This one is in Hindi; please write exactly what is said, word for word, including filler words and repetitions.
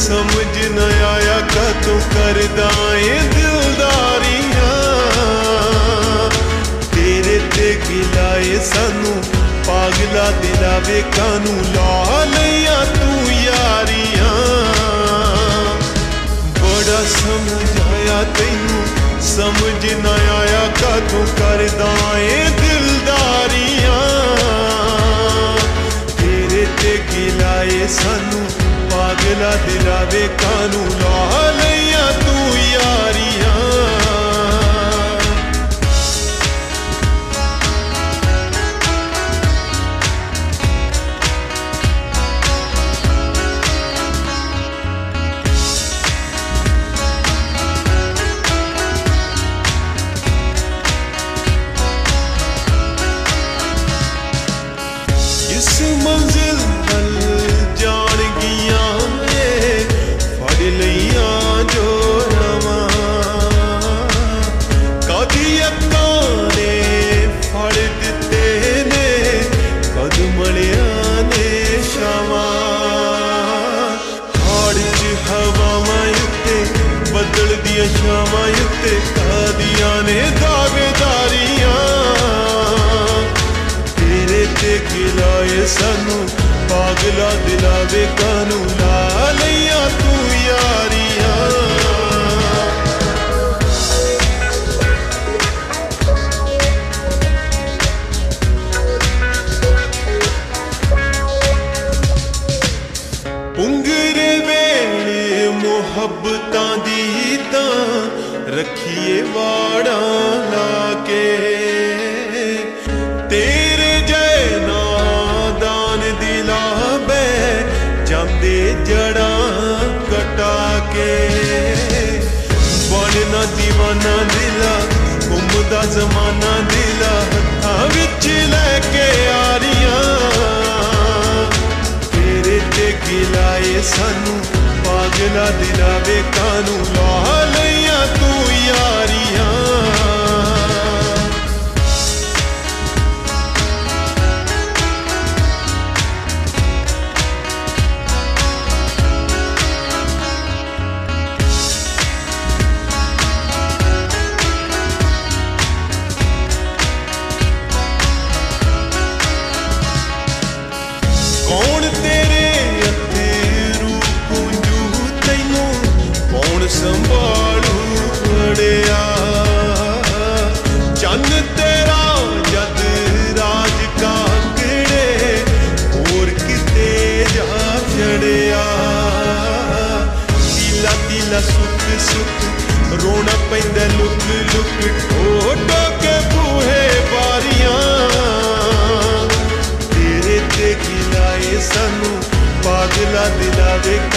समझ न आया कतों करदा ए दिलदारियां तेरे ते गिलाए सानू पागला दिला वे कानू ला लिया तू यारियां बड़ा समझ आया तैनू समझ न आया कतों करदा ए दिलदारियां तेरे ते गिलाए सानू पागला दिला वे कानू ला लिया तू यारियां इस मंजिल हल जान गिया फड़ लिया जो रवा कदी अक्कां ने फड़ दिते ने कद मलिया ने शावां हाड़ च हवावां उत्ते बदल दियां शावां उत्ते कादियां ने दावेदारियां गिलाए सानू पागला दिला वे कानू ला लिया तू यारियां पुंगरे वेले मुहब्बतां दी तां रखिए वाड़ा ला के तेरे जांदे जड़ा कटा के बनना दीवाना दिला घूमदा जमाना दिला हत्थां विच लैके यारियां तेरे ते गिलाए सानू पागला दिला वे कानू ला लिया तू यारियां कौन तेरे अथे रूप पूंजू तैनू कौन संभालू बड़िया चन तेरा जद राज काकड़े होर किते जा चढ़िया तीला तीला सुख सुख रोना पैंदा लुक लुक ठोटो के बूहे बारियां तेरे ते गिलाए सानू पागला दिला वे